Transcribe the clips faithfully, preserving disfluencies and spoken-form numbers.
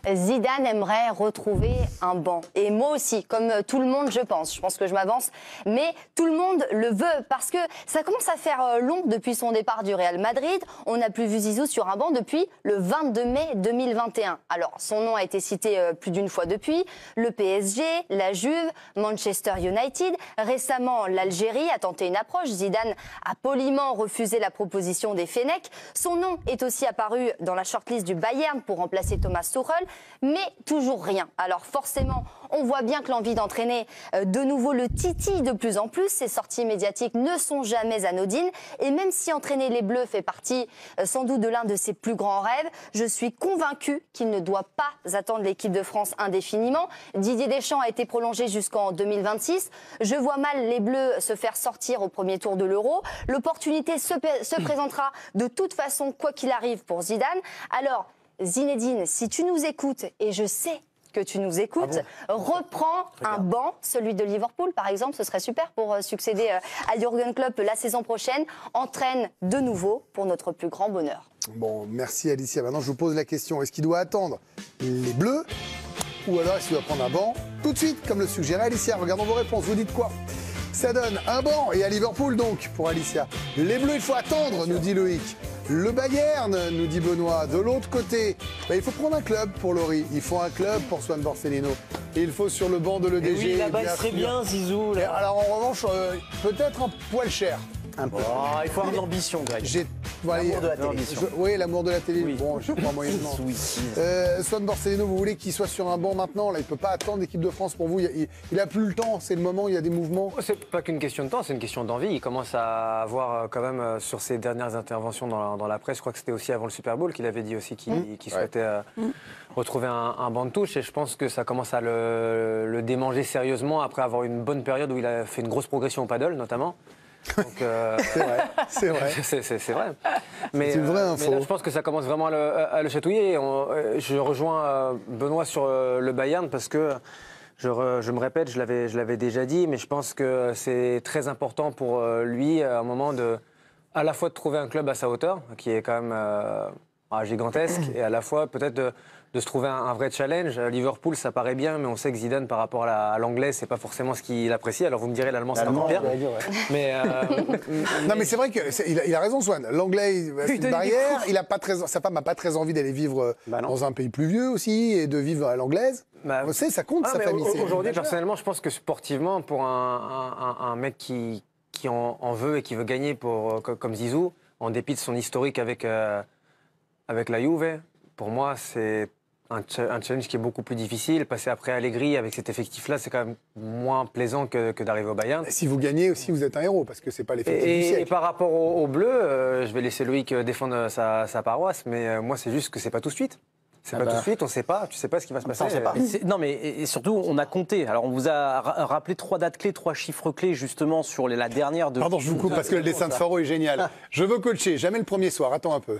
Zidane aimerait retrouver un banc. Et moi aussi, comme tout le monde, je pense. Je pense que je m'avance. Mais tout le monde le veut parce que ça commence à faire long depuis son départ du Real Madrid. On n'a plus vu Zizou sur un banc depuis le vingt-deux mai deux mille vingt et un. Alors, son nom a été cité plus d'une fois depuis. Le P S G, la Juve, Manchester United. Récemment, l'Algérie a tenté une approche. Zidane a poliment refusé la proposition des Fennecs. Son nom est aussi apparu dans la shortlist du Bayern pour remplacer Thomas Tuchel. Mais toujours rien. Alors forcément, on voit bien que l'envie d'entraîner de nouveau le titille de plus en plus. Ces sorties médiatiques ne sont jamais anodines. Et même si entraîner les Bleus fait partie sans doute de l'un de ses plus grands rêves, je suis convaincue qu'il ne doit pas attendre l'équipe de France indéfiniment. Didier Deschamps a été prolongé jusqu'en deux mille vingt-six. Je vois mal les Bleus se faire sortir au premier tour de l'Euro. L'opportunité se, se présentera de toute façon, quoi qu'il arrive, pour Zidane. Alors, Zinedine, si tu nous écoutes, et je sais que tu nous écoutes, ah bon reprends un banc, celui de Liverpool par exemple, ce serait super pour succéder à Jürgen Klopp la saison prochaine. Entraîne de nouveau pour notre plus grand bonheur. Bon, merci Alicia. Maintenant je vous pose la question, est-ce qu'il doit attendre les Bleus ou alors est-ce qu'il doit prendre un banc tout de suite, comme le suggérait Alicia? Regardons vos réponses, vous dites quoi? Ça donne un banc, et à Liverpool donc, pour Alicia. Les Bleus, il faut attendre, nous dit Loïc. Le Bayern, nous dit Benoît. De l'autre côté, bah, il faut prendre un club pour Laurie. Il faut un club pour Swan Borsellino. Et il faut sur le banc de l'E D G. Et oui, là-bas, il serait bien, Zizou. Là. Alors en revanche, euh, peut-être un poil cher. Un peu. Oh, il faut avoir de l'ambition, Greg. J'ai... Voilà, l'amour de la télé. Je... Oui, l'amour de la télé. Oui. Bon, je crois moyennement. Oui. Euh, Swan Borsellino, vous voulez qu'il soit sur un banc maintenant? Là, il ne peut pas attendre l'équipe de France pour vous. Il n'a plus le temps. C'est le moment. Il y a des mouvements. C'est pas qu'une question de temps, c'est une question d'envie. Il commence à avoir quand même sur ses dernières interventions dans la, dans la presse. Je crois que c'était aussi avant le Super Bowl qu'il avait dit aussi qu'il mmh. qu'il souhaitait euh, mmh. retrouver un, un banc de touche. Et je pense que ça commence à le, le démanger sérieusement après avoir une bonne période où il a fait une grosse progression au paddle, notamment. Donc, euh, c'est vrai, c'est vrai. c'est, c'est, c'est vrai. Mais, c'est une vraie info. Mais là, je pense que ça commence vraiment à le, à le chatouiller. On, je rejoins Benoît sur le Bayern parce que je, re, je me répète, je l'avais, je l'avais déjà dit, mais je pense que c'est très important pour lui à un moment de, à la fois de trouver un club à sa hauteur, qui est quand même euh, gigantesque, et à la fois peut-être de, de se trouver un, un vrai challenge. Liverpool, ça paraît bien, mais on sait que Zidane, par rapport à, la, à l'anglais, c'est pas forcément ce qu'il apprécie. Alors vous me direz, l'allemand, c'est encore pire. Dire, ouais. Mais euh, non, mais c'est vrai que c'est, il, a, il a raison, Swan. L'anglais, c'est une barrière. Il a pas très, sa femme n'a pas très envie d'aller vivre bah dans un pays pluvieux aussi et de vivre à l'anglaise. Bah, vous savez, ça compte, ah, sa famille. Aujourd'hui, personnellement, je pense que sportivement, pour un, un, un mec qui, qui en, en veut et qui veut gagner pour, comme Zizou, en dépit de son historique avec, euh, avec la Juve, pour moi, c'est Un, ch- un challenge qui est beaucoup plus difficile. Passer après Allegri avec cet effectif-là, c'est quand même moins plaisant que, que d'arriver au Bayern. Et si vous gagnez aussi, vous êtes un héros, parce que c'est pas l'effectif et, du siècle. Et par rapport aux au Bleus, euh, je vais laisser Loïc défendre sa, sa paroisse, mais euh, moi, c'est juste que c'est pas tout de suite. C'est ah pas bah. tout de suite, on ne sait pas, tu sais pas ce qui va se passer. Ça, on sait pas. C'est, non, mais et surtout, on a compté. Alors, on vous a ra- rappelé trois dates clés, trois chiffres clés, justement, sur les, la dernière de. Pardon, je vous coupe parce que le dessin de Faro est génial. Je veux coacher, jamais le premier soir. Attends un peu.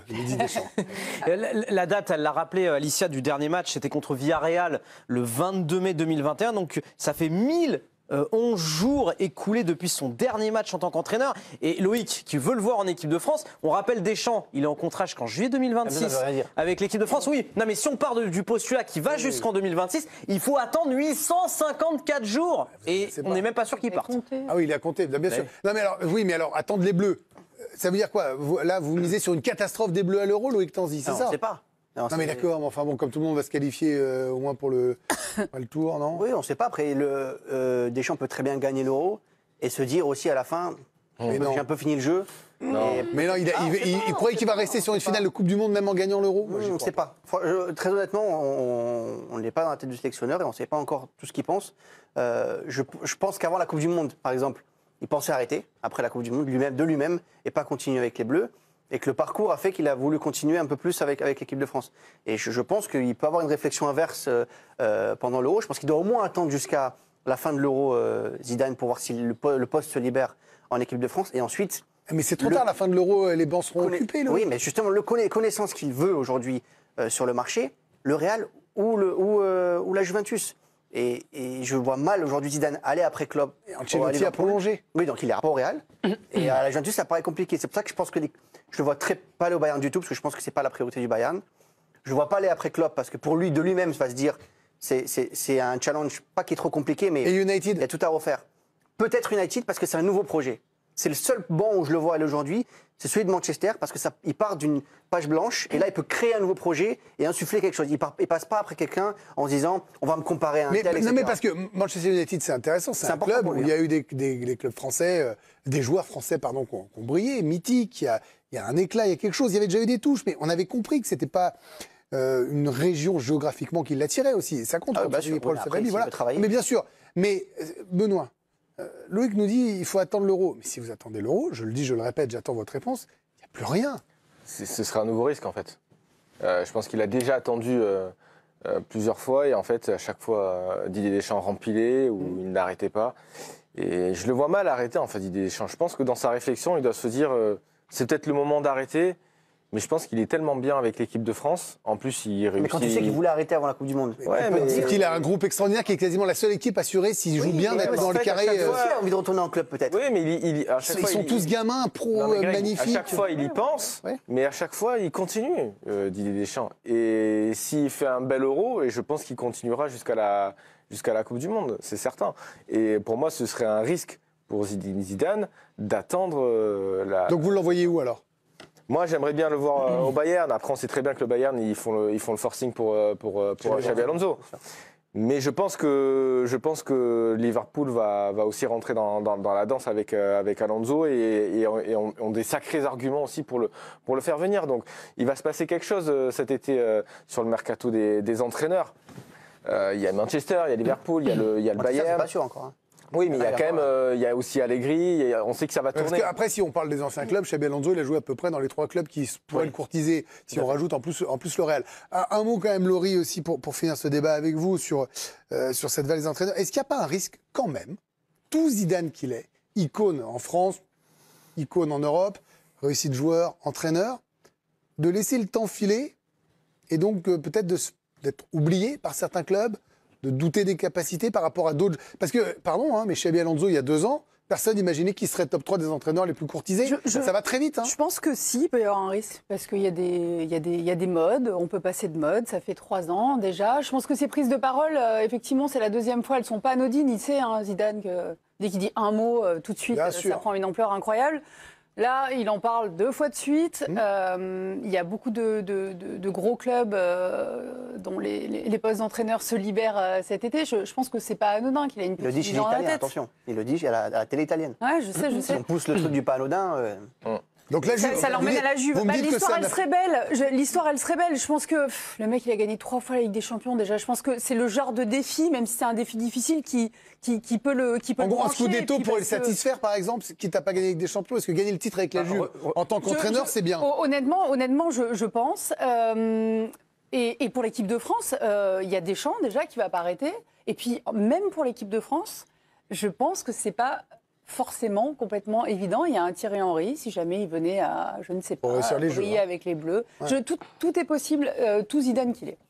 la, la date, elle l'a rappelé, Alicia, du dernier match, c'était contre Villarreal le vingt-deux mai deux mille vingt et un. Donc, ça fait mille. Euh, onze jours écoulés depuis son dernier match en tant qu'entraîneur. Et Loïc, qui veut le voir en équipe de France, on rappelle Deschamps, il est en contrat jusqu'en juillet deux mille vingt-six avec l'équipe de France. Oui, non mais si on part de, du postulat qui va oui, jusqu'en deux mille vingt-six, il faut attendre huit cent cinquante-quatre jours. Et on n'est même pas sûr qu'il parte. Ah oui, il a compté, bien sûr. Non mais alors, oui, mais alors, attendre les Bleus. Ça veut dire quoi? vous, Là, vous misez sur une catastrophe des Bleus à l'Euro, Loïc Tanzi, c'est non, ça? On ne sait pas. Non, non mais d'accord, mais enfin bon, comme tout le monde va se qualifier euh, au moins pour le, le tour, non? Oui, on ne sait pas. Après, le, euh, Deschamps peut très bien gagner l'Euro et se dire aussi à la fin, mais j'ai un peu fini le jeu. Non. Et... Mais non, il, a, ah, il, il, il croyait qu'il va rester sur une finale de Coupe du Monde même en gagnant l'Euro? On ne sait pas. Je, très honnêtement, on n'est pas dans la tête du sélectionneur et on ne sait pas encore tout ce qu'il pense. Euh, je, je pense qu'avant la Coupe du Monde, par exemple, il pensait arrêter après la Coupe du Monde lui-même, de lui-même et pas continuer avec les Bleus. Et que le parcours a fait qu'il a voulu continuer un peu plus avec, avec l'équipe de France. Et je, je pense qu'il peut avoir une réflexion inverse euh, pendant l'Euro. Je pense qu'il doit au moins attendre jusqu'à la fin de l'Euro, euh, Zidane, pour voir si le, le poste se libère en équipe de France. Et ensuite... Mais c'est trop le, tard, la fin de l'Euro, les bancs seront connaît, occupés. Là. Oui, mais justement, le connaît, connaissant ce qu'il veut aujourd'hui euh, sur le marché, le Real ou, le, ou, euh, ou la Juventus. Et, et je vois mal aujourd'hui Zidane aller après Klopp. Et Ancelotti a prolongé. Oui, donc il est pas au Real. Et à la Juventus, ça paraît compliqué. C'est pour ça que je pense que les, je le vois très pas aller au Bayern du tout, parce que je pense que c'est pas la priorité du Bayern. Je ne vois pas aller après Klopp parce que pour lui, de lui-même, il va se dire c'est un challenge pas qui est trop compliqué, mais Et United il y a tout à refaire. Peut-être United parce que c'est un nouveau projet. C'est le seul banc où je le vois aller aujourd'hui, c'est celui de Manchester parce que ça, il part d'une page blanche et là il peut créer un nouveau projet et insuffler quelque chose. Il ne passe pas après quelqu'un en se disant on va me comparer à un mais, tel, et cetera. Non mais parce que Manchester United c'est intéressant, c'est un club où il y a eu des, des, des clubs français, euh, des joueurs français pardon qui ont, qui ont brillé, mythiques, il y, a, il y a un éclat, il y a quelque chose, il y avait déjà eu des touches, mais on avait compris que c'était pas euh, une région géographiquement qui l'attirait aussi. Et ça compte. Ah, bah, sûr, Paul, oui, ça après, dit, voilà. Mais bien sûr, mais euh, Benoît. Euh, Loïc nous dit il faut attendre l'euro. Mais si vous attendez l'euro, je le dis, je le répète, j'attends votre réponse, il n'y a plus rien. Ce serait un nouveau risque en fait. Euh, je pense qu'il a déjà attendu euh, euh, plusieurs fois et en fait à chaque fois euh, Didier Deschamps rempilait ou mmh. il n'arrêtait pas. Et je le vois mal arrêter en fait Didier Deschamps. Je pense que dans sa réflexion il doit se dire euh, c'est peut-être le moment d'arrêter. Mais je pense qu'il est tellement bien avec l'équipe de France. En plus, il réussit. Mais quand tu sais qu'il voulait arrêter avant la Coupe du Monde. Ouais, mais c'est qu'il a un groupe extraordinaire qui est quasiment la seule équipe assurée s'il joue oui, bien d'être dans le carré. Il a aussi envie de retourner en club peut-être. Oui, mais il, il, à chaque ils fois, sont il, tous gamins, pros, non, Greg, magnifiques. À chaque fois, il y pense, ouais. mais à chaque fois, il continue, euh, Didier Deschamps. Et s'il fait un bel euro, et je pense qu'il continuera jusqu'à la, jusqu'à la Coupe du Monde, c'est certain. Et pour moi, ce serait un risque pour Zidane d'attendre euh, la. Donc vous l'envoyez où alors ? Moi, j'aimerais bien le voir euh, au Bayern. Après, on sait très bien que le Bayern, ils font le, ils font le forcing pour, pour, pour, pour Xabi Alonso. Mais je pense que, je pense que Liverpool va, va aussi rentrer dans, dans, dans la danse avec, euh, avec Alonso et, et, et ont, ont des sacrés arguments aussi pour le, pour le faire venir. Donc, il va se passer quelque chose euh, cet été euh, sur le mercato des, des entraîneurs. Euh, il y a Manchester, il y a Liverpool, il y a le, il y a le Manchester, Bayern. C'est pas sûr encore. Hein. Oui, mais il y a quand même, euh, il y a aussi Allegri, on sait que ça va tourner. Parce qu'après, si on parle des anciens clubs, Xabi Alonso, il a joué à peu près dans les trois clubs qui pourraient oui. le courtiser, si on rajoute en plus, en plus le Real. Un, un mot quand même, Laurie, aussi, pour, pour finir ce débat avec vous sur, euh, sur cette valise d'entraîneur. Est-ce qu'il n'y a pas un risque, quand même, tout Zidane qu'il est, icône en France, icône en Europe, réussite joueur, entraîneur, de laisser le temps filer et donc euh, peut-être d'être oublié par certains clubs, de douter des capacités par rapport à d'autres. Parce que, pardon, hein, mais Xabi Alonso, il y a deux ans, personne n'imaginait qu'il serait top trois des entraîneurs les plus courtisés. Je, je, ça va très vite. Hein. Je pense que si, il peut y avoir un risque. Parce qu'il y, y, y, y a des modes, on peut passer de mode, ça fait trois ans déjà. Je pense que ces prises de parole, euh, effectivement, c'est la deuxième fois, elles ne sont pas anodines. Il sait, hein, Zidane, que dès qu'il dit un mot, euh, tout de suite, euh, ça prend une ampleur incroyable. Là, il en parle deux fois de suite. Mmh. Euh, il y a beaucoup de, de, de, de gros clubs euh, dont les, les, les postes d'entraîneurs se libèrent euh, cet été. Je, je pense que c'est pas anodin qu'il a une petite idée dans la tête. Attention, il le dit à la, à la télé italienne. Ouais, je sais, je sais. Si on pousse le truc du pas anodin. Euh... Mmh. Donc là, ça, ça l'emmène à la Juve. Bah, l'histoire, elle serait belle. L'histoire, elle serait belle. Je pense que pff, le mec, il a gagné trois fois la Ligue des Champions déjà. Je pense que c'est le genre de défi, même si c'est un défi difficile, qui, qui, qui peut le qui peut En le gros, un Scudetto pour que... les satisfaire, par exemple, qui t'a pas gagné la Ligue des Champions, est-ce que gagner le titre avec la Juve en tant qu'entraîneur, c'est bien? Honnêtement, honnêtement, je, je pense. Euh, et, et pour l'équipe de France, il euh, y a Deschamps déjà qui va pas arrêter. Et puis, même pour l'équipe de France, je pense que c'est pas forcément complètement évident. Il y a un Thierry Henry, si jamais il venait à, je ne sais pas, briller jeux, hein. avec les Bleus. Ouais. Je, tout, tout est possible, euh, tout Zidane qu'il est.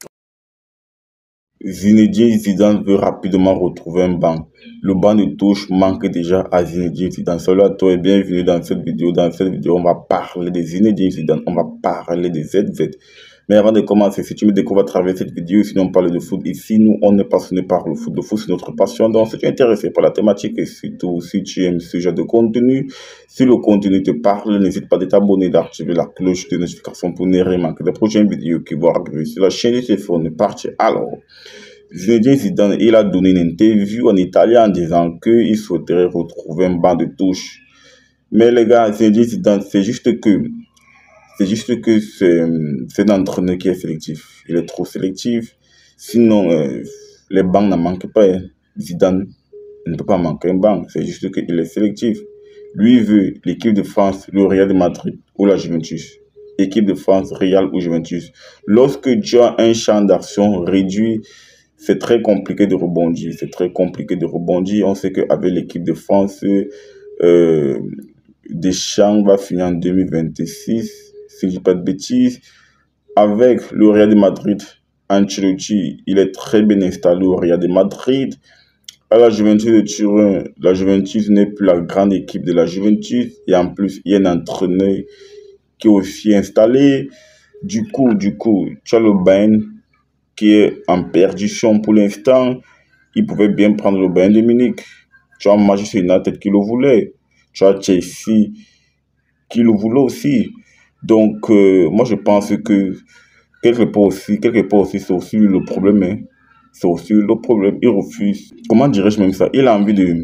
Zinedine Zidane veut rapidement retrouver un banc. Le banc de touche manque déjà à Zinedine Zidane. Salut à toi et bienvenue dans cette vidéo. Dans cette vidéo, on va parler de Zinedine Zidane. On va parler des Z Z. Mais avant de commencer, si tu me découvres à travers cette vidéo, sinon on parle de foot ici, nous on est passionné par le foot. Le foot c'est notre passion, donc si tu es intéressé par la thématique et surtout si tu aimes ce genre de contenu, si le contenu te parle, n'hésite pas à t'abonner, d'activer la cloche de notification pour ne rien manquer des prochaines vidéos qui vont arriver sur la chaîne de téléphone. Parti alors. Zinedine Zidane, il a donné une interview en italien en disant qu'il souhaiterait retrouver un banc de touche. Mais les gars, Zinedine Zidane, c'est juste que C'est juste que c'est un entraîneur qui est sélectif. Il est trop sélectif. Sinon, euh, les bancs ne manquent pas. Zidane ne peut pas manquer un banc. C'est juste qu'il est sélectif. Lui veut l'équipe de France, le Real de Madrid ou la Juventus. Équipe de France, Real ou Juventus. Lorsque tu as un champ d'action réduit, c'est très compliqué de rebondir. C'est très compliqué de rebondir. On sait qu'avec l'équipe de France, euh, Deschamps va finir en deux mille vingt-six. Si je ne dis pas de bêtises, avec le Real de Madrid, Ancelotti, il est très bien installé au Real de Madrid. À la Juventus de Turin, la Juventus n'est plus la grande équipe de la Juventus. Et en plus, il y a un entraîneur qui est aussi installé. Du coup, du coup, tu as le Bayern qui est en perdition pour l'instant. Il pouvait bien prendre le Bayern de Munich. Tu as Manchester United qui le voulait. Tu as Chelsea qui le voulait aussi. Donc, euh, moi, je pense que quelque part aussi, quelque part aussi, c'est aussi le problème. Hein. C'est aussi le problème. Il refuse. Comment dirais-je même ça? Il a envie de...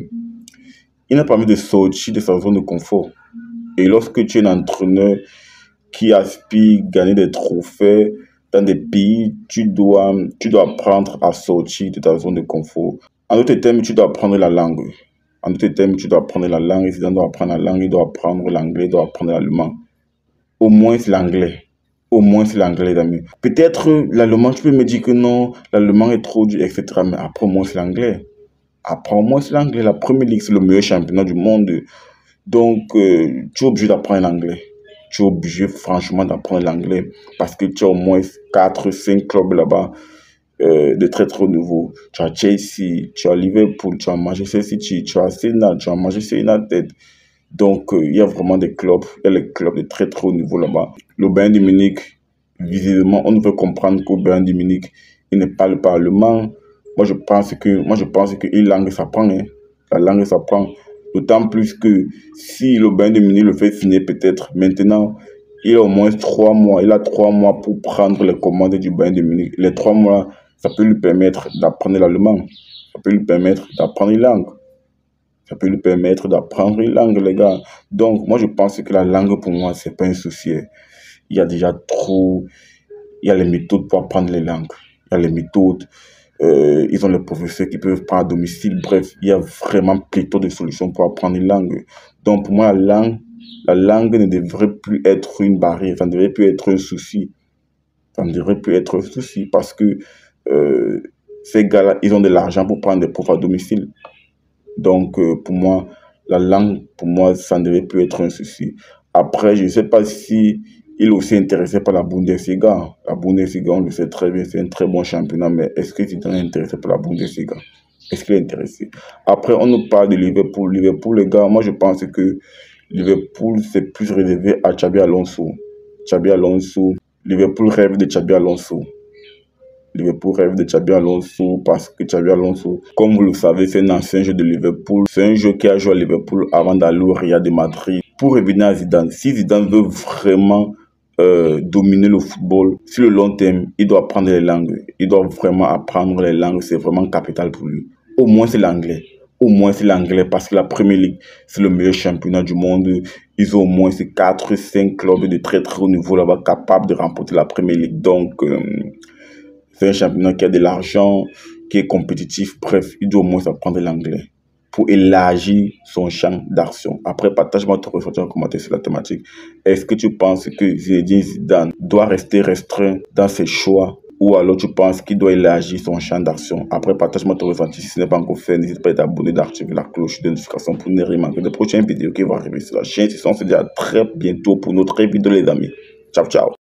Il n'a pas envie de sortir de sa zone de confort. Et lorsque tu es un entraîneur qui aspire à gagner des trophées dans des pays, tu dois, tu dois apprendre à sortir de ta zone de confort. En d'autres termes, tu dois apprendre la langue. En d'autres termes, tu dois apprendre la langue. Et si tu dois apprendre la langue, il doit apprendre l'anglais, il doit apprendre l'allemand. Au moins, c'est l'anglais. Au moins, c'est l'anglais, d'amis. Peut-être l'allemand, tu peux me dire que non, l'allemand est trop dur, et cetera. Mais après, au moins, c'est l'anglais. Après, au moins, c'est l'anglais. La Première Ligue, c'est le meilleur championnat du monde. Donc, euh, tu es obligé d'apprendre l'anglais. Tu es obligé, franchement, d'apprendre l'anglais. Parce que tu as au moins quatre cinq clubs là-bas euh, de très, très haut niveau. Tu as Chelsea, tu as Liverpool, tu as Manchester City, tu as Arsenal, tu as Manchester United. Donc, euh, il y a vraiment des clubs, il y a les clubs de très très haut niveau là-bas. Le Bayern de Munich, visiblement, on veut comprendre qu'au Bayern de Munich, il ne parle pas allemand. Moi, je pense que, moi, je pense que une langue s'apprend. Hein. La langue s'apprend. D'autant plus que si le Bayern de Munich le fait signer peut-être maintenant, il a au moins trois mois. Il a trois mois pour prendre les commandes du Bayern de Munich. Les trois mois, ça peut lui permettre d'apprendre l'allemand. Ça peut lui permettre d'apprendre une langue. Ça peut lui permettre d'apprendre une langue, les gars. Donc, moi, je pense que la langue, pour moi, c'est pas un souci. Il y a déjà trop... Il y a les méthodes pour apprendre les langues. Il y a les méthodes. Euh, ils ont les professeurs qui peuvent prendre à domicile. Bref, il y a vraiment pléthore de solutions pour apprendre une langue. Donc, pour moi, la langue, la langue ne devrait plus être une barrière. Ça ne devrait plus être un souci. Ça ne devrait plus être un souci parce que euh, ces gars-là, ils ont de l'argent pour prendre des profs à domicile. Donc, euh, pour moi, la langue, pour moi, ça ne devait plus être un souci. Après, je ne sais pas si il est aussi intéressé par la Bundesliga. La Bundesliga, on le sait très bien, c'est un très bon championnat, mais est-ce qu'il est intéressé par la Bundesliga? Est-ce qu'il est intéressé? Après, on nous parle de Liverpool. Liverpool, les gars, moi, je pense que Liverpool, c'est plus réservé à Xabi Alonso. Xabi Alonso, Liverpool rêve de Xabi Alonso. Liverpool rêve de Xabi Alonso parce que Xabi Alonso, comme vous le savez, c'est un ancien joueur de Liverpool. C'est un joueur qui a joué à Liverpool avant d'aller au Real de Madrid. Pour revenir à Zidane, si Zidane veut vraiment euh, dominer le football sur le long terme, il doit apprendre les langues. Il doit vraiment apprendre les langues, c'est vraiment capital pour lui. Au moins c'est l'anglais. Au moins c'est l'anglais parce que la Premier League, c'est le meilleur championnat du monde. Ils ont au moins ces quatre cinq clubs de très très haut niveau là-bas capables de remporter la Premier League. Donc... Euh, c'est un championnat qui a de l'argent, qui est compétitif. Bref, il doit au moins apprendre l'anglais pour élargir son champ d'action. Après, partage-moi ton ressenti en commentaire sur la thématique. Est-ce que tu penses que Zinedine Zidane doit rester restreint dans ses choix ou alors tu penses qu'il doit élargir son champ d'action? Après, partage-moi ton ressenti. Si ce n'est pas encore fait, n'hésite pas à t'abonner, d'activer la cloche de notification pour ne rien manquer des prochaines vidéos qui vont arriver sur la chaîne. On se dit à très bientôt pour notre vidéo, les amis. Ciao, ciao.